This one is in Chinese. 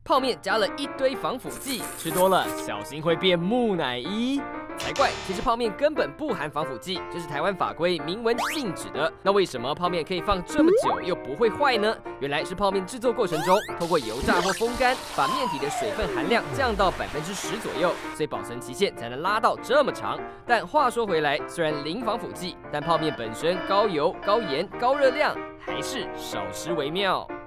泡面加了一堆防腐剂，吃多了小心会变木乃伊。才怪！其实泡面根本不含防腐剂，这是台湾法规明文禁止的。那为什么泡面可以放这么久又不会坏呢？原来是泡面制作过程中，透过油炸或风干，把面体的水分含量降到10%左右，所以保存期限才能拉到这么长。但话说回来，虽然零防腐剂，但泡面本身高油、高盐、高热量，还是少吃为妙。